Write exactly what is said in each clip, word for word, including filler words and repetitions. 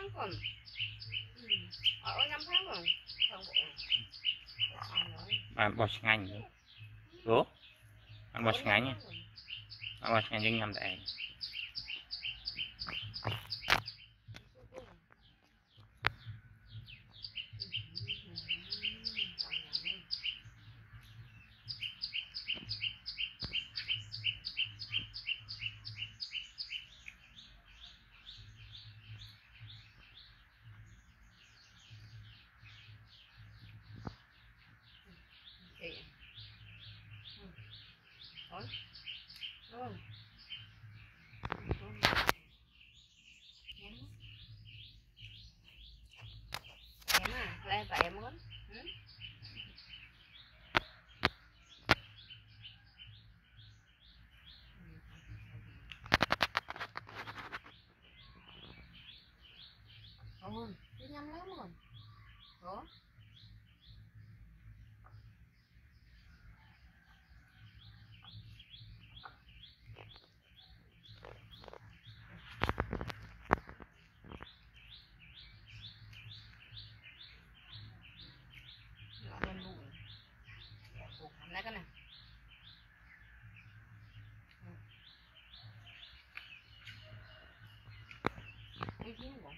tháng còn. Ừ. Ở năm tháng rồi. Không bộ. Bạn bò ngành nữa. Ủa? Bạn bò ngành nhá. Bạn bò ngành nhưng nhầm tại. Ôi. Ôi. Em à, lên vậy em muốn. Ừ? Ôi, cứ nhắm lắm rồi. Ủa? Lên luôn. Ủa, lấy cái này. Cái gì vậy?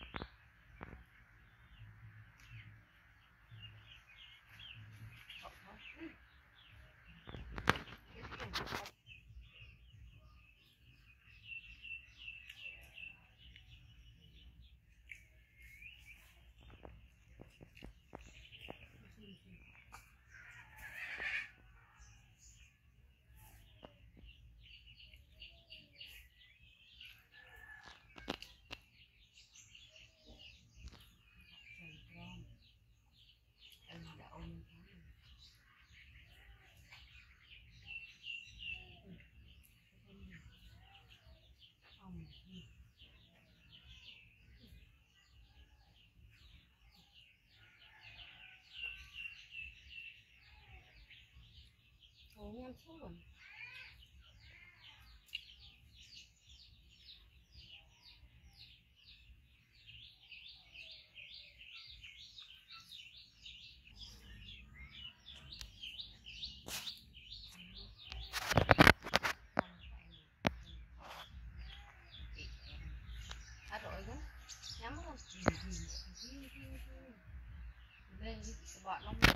Ủa, nhắm xuống rồi. Hết rồi đó. Nhắm không? Lên cái bọt lông.